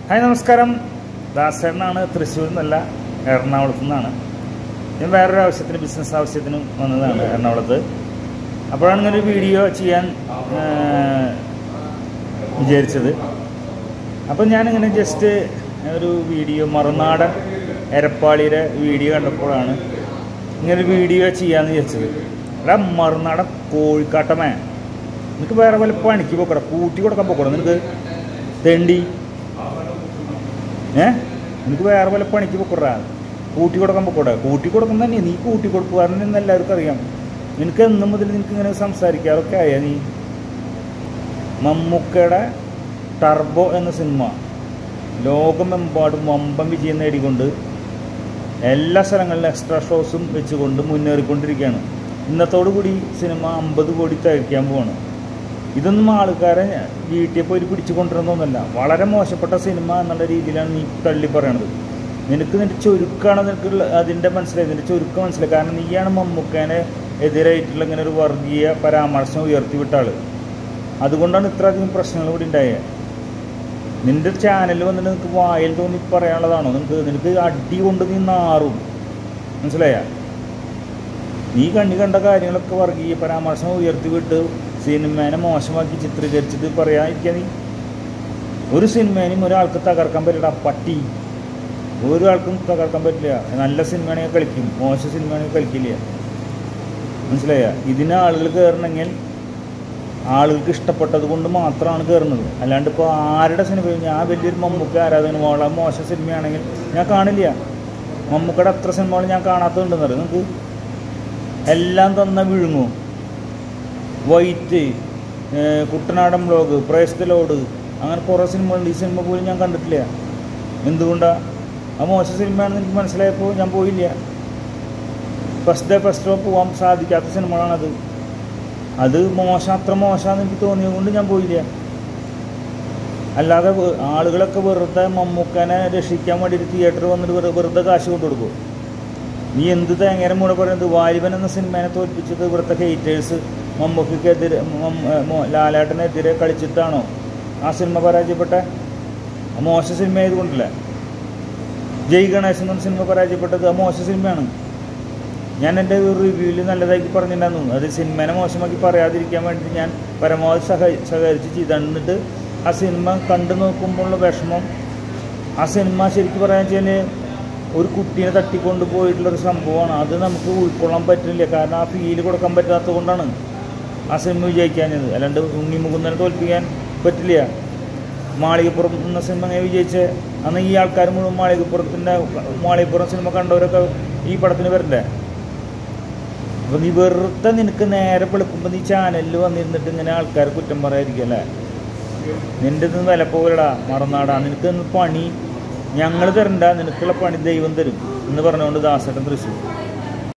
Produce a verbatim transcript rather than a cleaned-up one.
Hi നമസ്കാരം. ദാസേട്ടനാണ്, തൃശ്ശൂരിൽ നിന്നല്ല, എറണാകുളത്തു നിന്നാണ്. ഞാൻ വേറൊരു ആവശ്യത്തിന്, ബിസിനസ് ആവശ്യത്തിന് വന്നതാണ് എറണാകുളത്ത്. അപ്പോഴാണ് ഇങ്ങനൊരു വീഡിയോ ചെയ്യാൻ വിചാരിച്ചത്. അപ്പം ഞാനിങ്ങനെ ജസ്റ്റ് ഒരു വീഡിയോ, മറുനാടൻ എരപ്പാളിയുടെ വീഡിയോ കണ്ടപ്പോഴാണ് ഇങ്ങനൊരു വീഡിയോ ചെയ്യാമെന്ന് വിചാരിച്ചത്. അല്ല, മറുനാടൻ കോഴിക്കാട്ടമേ, നിനക്ക് വേറെ വല്ല പണിക്ക് പോക്കട, കൂട്ടി കൊടുക്കാൻ പോക്കട, നിനക്ക് തെണ്ടി ഏ നിനക്ക് വേറെ വല്ല പണിക്ക് പോക്കടാ, കൂട്ടി കൊടുക്കാൻ പോക്കോട്ടെ. കൂട്ടി കൊടുക്കുന്ന തന്നെ നീ കൂട്ടി കൊടുക്കുവാരെന്ന് എല്ലാവർക്കും അറിയാം. നിനക്ക് എന്നും മുതൽ നിനക്ക് ഇങ്ങനെ സംസാരിക്കാറൊക്കെ ആയ നീ. മമ്മൂക്കയുടെ ടർബോ എന്ന സിനിമ ലോകമെമ്പാടും വമ്പൻ വിജയം നേടിക്കൊണ്ട് എല്ലാ സ്ഥലങ്ങളിലും എക്സ്ട്രാ ഷോസും വെച്ചുകൊണ്ട് മുന്നേറിക്കൊണ്ടിരിക്കുകയാണ്. ഇന്നത്തോടു കൂടി സിനിമ അമ്പത് കോടി തയ്ക്കാൻ പോവാണ്. ഇതൊന്നും ആൾക്കാരെ വീട്ടിൽ പോയി പിടിച്ചു കൊണ്ടുവരുന്നൊന്നുമല്ല. വളരെ മോശപ്പെട്ട സിനിമ എന്നുള്ള രീതിയിലാണ് നീ തള്ളി പറയണത്. നിനക്ക് നിൻ്റെ ചുരുക്കമാണ് നിനക്ക് അതിൻ്റെ മനസ്സിലായി, നിൻ്റെ ചുരുക്കം മനസ്സിലായി. കാരണം നീയാണ് മമ്മൂക്കേനെ എതിരായിട്ടുള്ള ഇങ്ങനെ ഒരു വർഗീയ പരാമർശം ഉയർത്തിവിട്ട ആൾ. അതുകൊണ്ടാണ് ഇത്രയധികം പ്രശ്നങ്ങൾ ഇവിടെ ഉണ്ടായത്. നിൻ്റെ ചാനലിൽ വന്നിട്ട് നിനക്ക് വായിൽ തോന്നി പറയാനുള്ളതാണോ? നിനക്ക് നിനക്ക് അടി കൊണ്ട് നീ നാറും, മനസ്സിലായ? നീ കണ്ണി കണ്ട കാര്യങ്ങളൊക്കെ വർഗീയ പരാമർശം ഉയർത്തിവിട്ട് സിനിമേനെ മോശമാക്കി ചിത്രീകരിച്ചിട്ട് പറയാതിരിക്കുക. നീ ഒരു സിനിമേനും ഒരാൾക്ക് തകർക്കാൻ പറ്റില്ല. പട്ടി ഒരാൾക്കും തകർക്കാൻ പറ്റില്ല. നല്ല സിനിമയാണെങ്കിൽ കളിക്കും, മോശം സിനിമയാണെങ്കിൽ കളിക്കില്ല, മനസ്സിലായ? ഇതിന് ആളുകൾ കയറണമെങ്കിൽ ആളുകൾക്ക് ഇഷ്ടപ്പെട്ടത് കൊണ്ട് മാത്രമാണ് കയറുന്നത്. അല്ലാണ്ട് ഇപ്പോൾ ആരുടെ സിനിമ, ഞാൻ വലിയൊരു മമ്മൂക്ക ആരാധകന്, വളരെ മോശം സിനിമയാണെങ്കിൽ ഞാൻ കാണില്ല. മമ്മൂക്കയുടെ അത്ര സിനിമകൾ ഞാൻ കാണാത്തതുണ്ടെന്ന് പറയും. നമുക്ക് എല്ലാം തന്ന വിഴുങ്ങു, white, Kuttanadan blog, praise the Lord, അങ്ങനെ കുറേ സിനിമകളുണ്ട്. ഈ സിനിമ പോലും ഞാൻ കണ്ടിട്ടില്ല. എന്തുകൊണ്ടാണ്? ആ മോശം സിനിമയാണെന്ന് എനിക്ക് മനസ്സിലായപ്പോൾ ഞാൻ പോയില്ല. ഫസ്റ്റ് ഡേ ഫസ്റ്റ് ഷോ പോകാൻ സാധിക്കാത്ത സിനിമകളാണത്. അത് മോശം, അത്ര മോശമാണെന്ന് എനിക്ക് തോന്നിയത് കൊണ്ട് ഞാൻ പോയില്ല. അല്ലാതെ ആളുകളൊക്കെ വെറുതെ മമ്മൂക്കനെ രക്ഷിക്കാൻ വേണ്ടിയിട്ട് തിയേറ്ററിൽ വന്നിട്ട് വെറുതെ കാശ് കൊണ്ടു കൊടുക്കും. നീ എന്ത് തേങ്ങേരം മൂടെ പറയുന്നത്? വാലിബൻ എന്ന സിനിമേനെ തോൽപ്പിച്ചത് ഇവിടുത്തെ ഹെയ്റ്റേഴ്സ് മമ്മൂക്കെതിരെ, ലാലേട്ടനെതിരെ കളിച്ചിട്ടാണോ ആ സിനിമ പരാജയപ്പെട്ടെ? ആ മോശം സിനിമ ആയതുകൊണ്ടല്ലേ. ജയ് ഗണേശ് എന്ന സിനിമ പരാജയപ്പെട്ടത് ആ മോശം സിനിമയാണ്. ഞാൻ എൻ്റെ ഒരു റിവ്യൂവിൽ നല്ലതാക്കി പറഞ്ഞിട്ടുണ്ടായിരുന്നു. അത് സിനിമേനെ മോശമാക്കി പറയാതിരിക്കാൻ വേണ്ടി ഞാൻ പരമാവധി സഹ സഹകരിച്ച് ചെയ്തിട്ട് ആ സിനിമ കണ്ടു നോക്കുമ്പോഴുള്ള വിഷമം, ആ സിനിമ ശരിക്കും പറയാൻ വെച്ചാൽ ഒരു കുട്ടീനെ തട്ടിക്കൊണ്ട് പോയിട്ടുള്ളൊരു സംഭവമാണ്. അത് നമുക്ക് ഉൾക്കൊള്ളാൻ പറ്റില്ല. കാരണം ആ ഫീല് കൊടുക്കാൻ പറ്റാത്തത് കൊണ്ടാണ് ആ സിനിമ വിജയിക്കാഞ്ഞത്. അല്ലാണ്ട് ഉണ്ണി മുകുന്ദനെ തോൽപ്പിക്കാൻ പറ്റില്ല. മാളികപ്പുറം എന്ന സിനിമ എങ്ങനെ വിജയിച്ചേ? അന്ന് ഈ ആൾക്കാർ മുഴുവൻ മാളികപ്പുറത്തിൻ്റെ മാളികപ്പുറം സിനിമ കണ്ടവരൊക്കെ ഈ പടത്തിന് വരണ്ടേ? അപ്പോൾ നീ വെറുതെ നിനക്ക് നേരെ വെളുക്കുമ്പോൾ നീ ചാനലിൽ വന്നിരുന്നിട്ട് ഇങ്ങനെ ആൾക്കാർ കുറ്റം പറയാതിരിക്കല്ലേ. നിൻ്റെ ഇതൊന്നും വില പോകലടാ, മറന്നാടാ. നിനക്ക് പണി ഞങ്ങൾ തരണ്ട, നിനക്കുള്ള പണി ദൈവം തരും എന്ന് പറഞ്ഞുകൊണ്ട് ദാസേട്ടൻ തൃശ്ശൂർ.